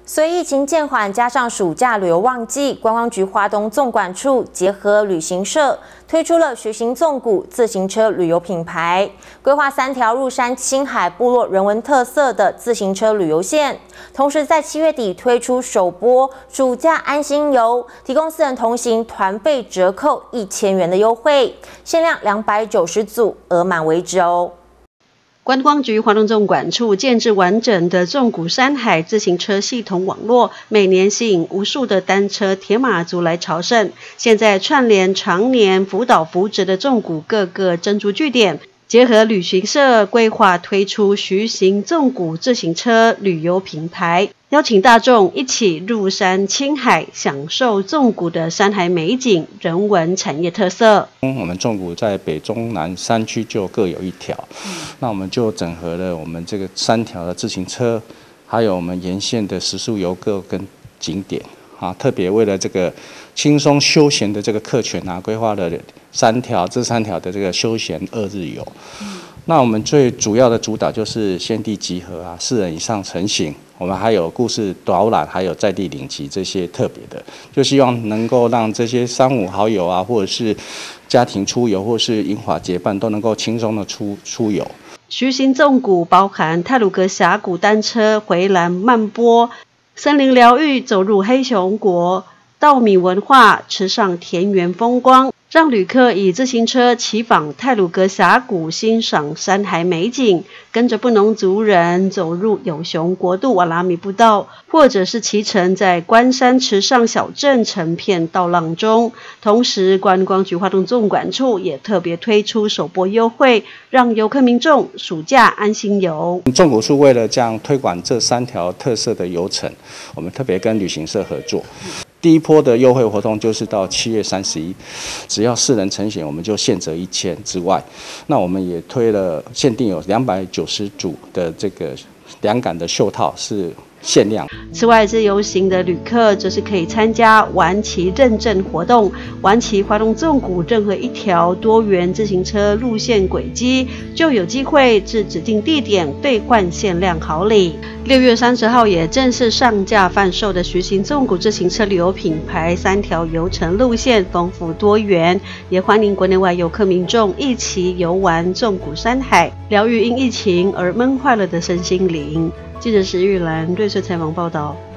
随疫情渐缓，加上暑假旅游旺季，观光局花东纵管处结合旅行社推出了学行纵谷自行车旅游品牌，规划3条入山青海部落人文特色的自行车旅游线。同时，在7月底推出首波暑假安心游，提供4人同行团费折扣1000元的优惠，限量290组，额满为止哦。 观光局花东纵管处建置完整的纵谷山海自行车系统网络，每年吸引无数的单车铁马族来朝圣。现在串联常年辅导扶植的纵谷各个珍珠据点，结合旅行社规划推出徐行纵谷自行车旅游品牌，邀请大众一起入山青海，享受纵谷的山海美景、人文产业特色。 我们纵谷在北中南3区就各有1条，那我们就整合了我们这个3条的自行车，还有我们沿线的食宿游客跟景点啊，特别为了这个轻松休闲的这个客群啊，规划了这3条的这个休闲2日游。那我们最主要的主导就是现地集合啊，4人以上成行。我们还有故事导览，还有在地领骑这些特别的，就希望能够让这些3、5好友啊，或者是家庭出游，或是银华结伴，都能够轻松的出游。 徐行纵谷包含太鲁阁峡谷单车回蓝慢波、森林疗愈，走入黑熊国、稻米文化，吃上田园风光，让旅客以自行车骑访太鲁阁峡谷，欣赏山海美景，跟着布农族人走入有熊国度瓦拉米步道，或者是骑乘在关山池上小镇成片道浪中。同时，观光局花东纵管处也特别推出首波优惠，让游客民众暑假安心游。 纵谷处为了这样推广这3条特色的游程，我们特别跟旅行社合作。第一波的优惠活动就是到7月31，只要4人成行，我们就现折1000之外，那我们也推了限定有290组的这个2杆的袖套是限量。 此外，自由行的旅客则是可以参加玩骑认证活动，玩骑花东纵谷任何1条多元自行车路线轨迹，就有机会至指定地点兑换限量好礼。6月30号也正式上架贩售的徐行纵谷自行车旅游品牌，3条游程路线丰富多元，也欢迎国内外游客民众一起游玩纵谷山海，疗愈因疫情而闷坏了的身心灵。记者石玉兰瑞穗采访报道。